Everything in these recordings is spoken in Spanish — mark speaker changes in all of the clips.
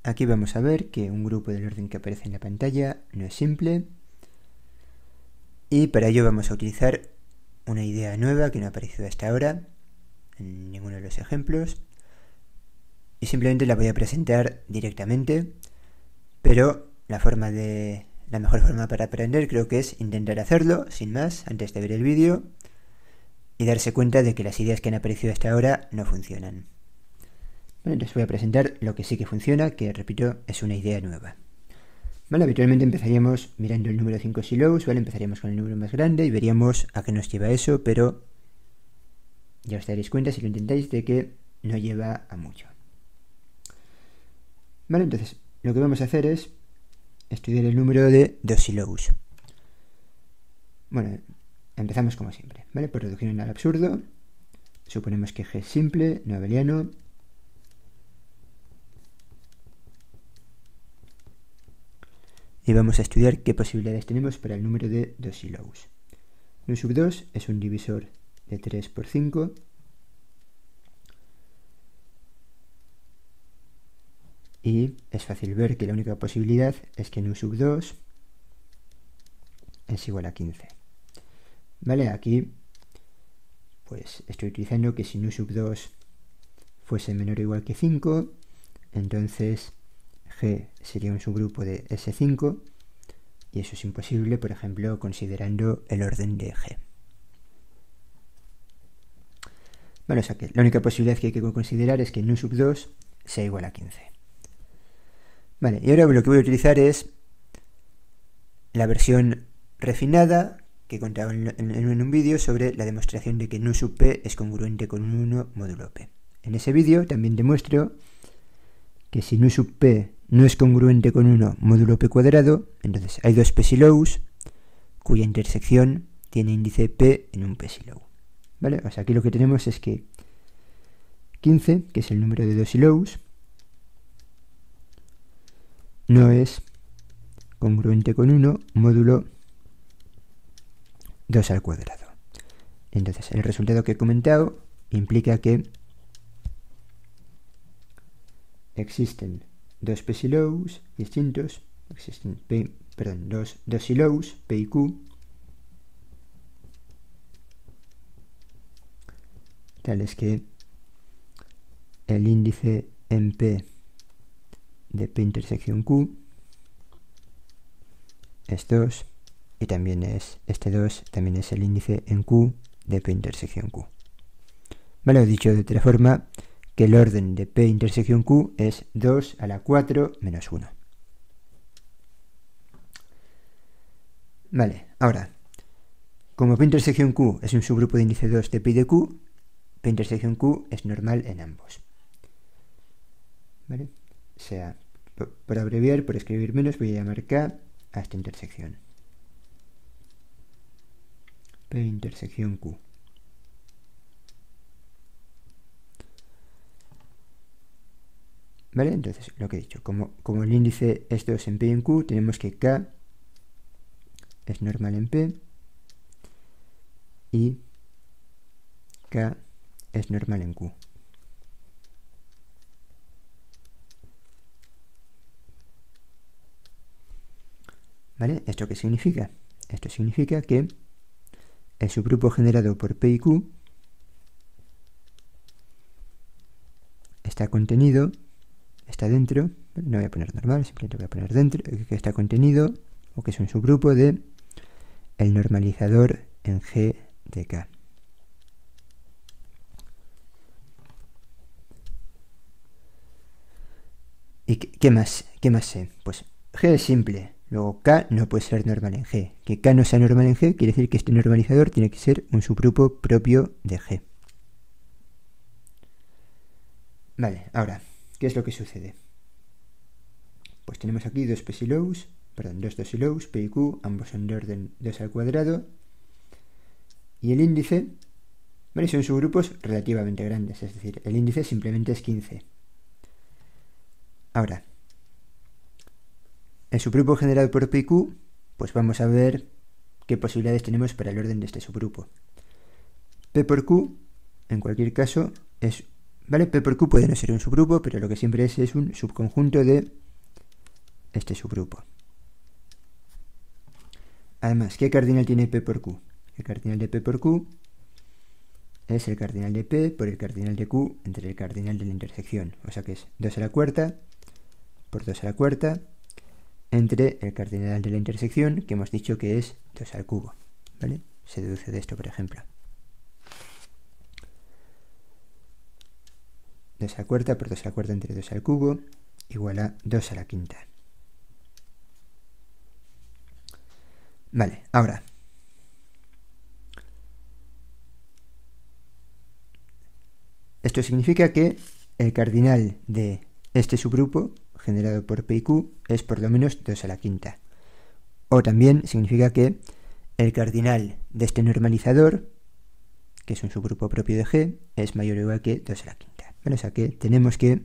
Speaker 1: aquí vamos a ver que un grupo del orden que aparece en la pantalla no es simple, y para ello vamos a utilizar una idea nueva que no ha aparecido hasta ahora en ninguno de los ejemplos, y simplemente la voy a presentar directamente, pero la mejor forma para aprender creo que es intentar hacerlo sin más antes de ver el vídeo y darse cuenta de que las ideas que han aparecido hasta ahora no funcionan. Bueno, entonces voy a presentar lo que sí que funciona, que repito, es una idea nueva. Vale, habitualmente empezaríamos mirando el número 5 silos, ¿vale? Empezaríamos con el número más grande y veríamos a qué nos lleva eso, pero ya os daréis cuenta si lo intentáis de que no lleva a mucho. Vale, entonces lo que vamos a hacer es estudiar el número de 2 silos. Bueno, empezamos como siempre, ¿vale? Por reducción al absurdo, suponemos que G es simple, no abeliano. Y vamos a estudiar qué posibilidades tenemos para el número de 2 silos. Nu sub 2 es un divisor de 3 por 5. Y es fácil ver que la única posibilidad es que nu sub 2 es igual a 15. Vale, aquí pues estoy utilizando que si nu sub 2 fuese menor o igual que 5, entonces G sería un subgrupo de S5, y eso es imposible, por ejemplo, considerando el orden de G. Bueno, o sea que la única posibilidad que hay que considerar es que nu sub 2 sea igual a 15. Vale, y ahora lo que voy a utilizar es la versión refinada que contaba en un vídeo sobre la demostración de que nu sub p es congruente con un 1 módulo p. En ese vídeo también demuestro que si nu sub p no es congruente con 1 módulo p cuadrado, entonces hay dos p silos cuya intersección tiene índice p en un p silo. ¿Vale? O sea, aquí lo que tenemos es que 15, que es el número de 2 silos, no es congruente con 1 módulo 2 al cuadrado. Entonces, el resultado que he comentado implica que existen dos p silos distintos, existen dos silos, p y q, tales que el índice en p de p intersección q es 2, y también es este 2, también es el índice en q de p intersección q. Vale, he dicho de otra forma que el orden de p intersección q es 2 a la 4 menos 1. Vale, ahora, como p intersección q es un subgrupo de índice 2 de p y de q, p intersección q es normal en ambos. ¿Vale? O sea, por abreviar, por escribir menos, voy a llamar k a esta intersección. P intersección q. ¿Vale? Entonces, lo que he dicho, como el índice es 2 en p y en q, tenemos que k es normal en p y k es normal en q. ¿Vale? ¿Esto qué significa? Esto significa que el subgrupo generado por p y q está contenido, está dentro, no voy a poner normal, simplemente voy a poner dentro, que está contenido, o que es un subgrupo de el normalizador en G de K. ¿Y qué más sé? Pues G es simple, luego K no puede ser normal en G. Que K no sea normal en G quiere decir que este normalizador tiene que ser un subgrupo propio de G. Vale, ahora, ¿qué es lo que sucede? Pues tenemos aquí dos silos, p y q, ambos son de orden 2 al cuadrado, y el índice, ¿vale? Son subgrupos relativamente grandes, es decir, el índice simplemente es 15. Ahora, el subgrupo generado por p y q, pues vamos a ver qué posibilidades tenemos para el orden de este subgrupo. P por q, en cualquier caso, es ¿Vale? P por Q puede no ser un subgrupo, pero lo que siempre es un subconjunto de este subgrupo. Además, ¿qué cardinal tiene P por Q? El cardinal de P por Q es el cardinal de P por el cardinal de Q entre el cardinal de la intersección. O sea que es 2 a la cuarta por 2 a la cuarta entre el cardinal de la intersección, que hemos dicho que es 2 al cubo. ¿Vale? Se deduce de esto, por ejemplo. 2 a la cuarta por 2 a la cuarta entre 2 al cubo igual a 2 a la quinta. Vale, ahora. Esto significa que el cardinal de este subgrupo, generado por P y Q, es por lo menos 2 a la quinta. O también significa que el cardinal de este normalizador, que es un subgrupo propio de G, es mayor o igual que 2 a la quinta. Bueno, o sea que tenemos que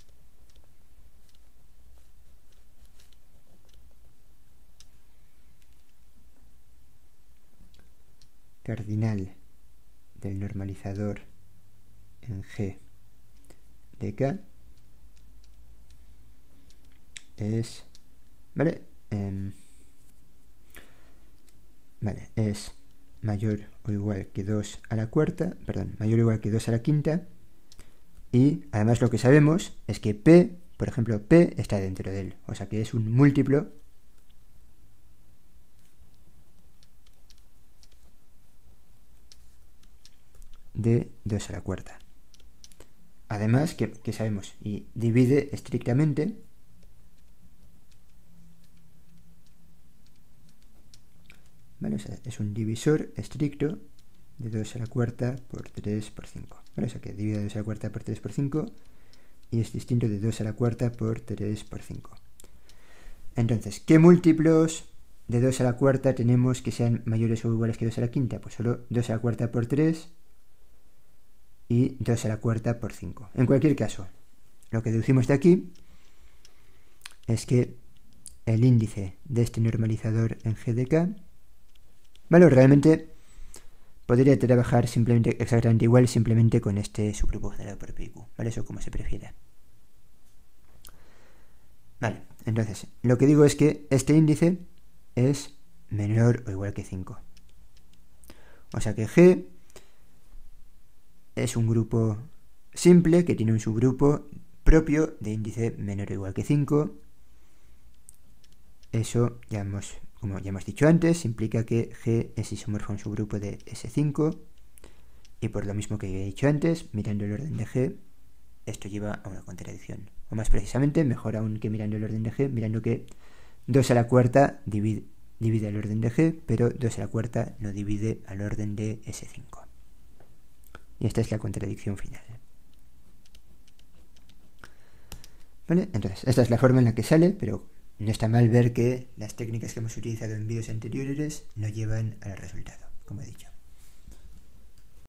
Speaker 1: cardinal del normalizador en G de K es, ¿vale? Vale, es mayor o igual que 2 a la cuarta, perdón, mayor o igual que 2 a la quinta, y además lo que sabemos es que P, por ejemplo, P está dentro de él, o sea que es un múltiplo de 2 a la cuarta. Además, que sabemos, y divide estrictamente ¿vale? O sea, es un divisor estricto de 2 a la cuarta por 3 por 5. ¿Vale? O sea que divide 2 a la cuarta por 3 por 5 y es distinto de 2 a la cuarta por 3 por 5. Entonces, ¿qué múltiplos de 2 a la cuarta tenemos que sean mayores o iguales que 2 a la quinta? Pues solo 2 a la cuarta por 3 y 2 a la cuarta por 5. En cualquier caso, lo que deducimos de aquí es que el índice de este normalizador en G de K, ¿vale? Realmente podría trabajar simplemente exactamente igual, simplemente con este subgrupo generado por P y Q, ¿vale? Eso como se prefiera. Vale, entonces, lo que digo es que este índice es menor o igual que 5. O sea que G es un grupo simple que tiene un subgrupo propio de índice menor o igual que 5. Eso como ya hemos dicho antes, implica que G es isomorfo a un subgrupo de S5. Y por lo mismo que he dicho antes, mirando el orden de G, esto lleva a una contradicción. O más precisamente, mejor aún que mirando el orden de G, mirando que 2 a la cuarta divide el orden de G, pero 2 a la cuarta no divide al orden de S5. Y esta es la contradicción final. ¿Vale? Entonces, esta es la forma en la que sale, pero no está mal ver que las técnicas que hemos utilizado en vídeos anteriores no llevan al resultado, como he dicho.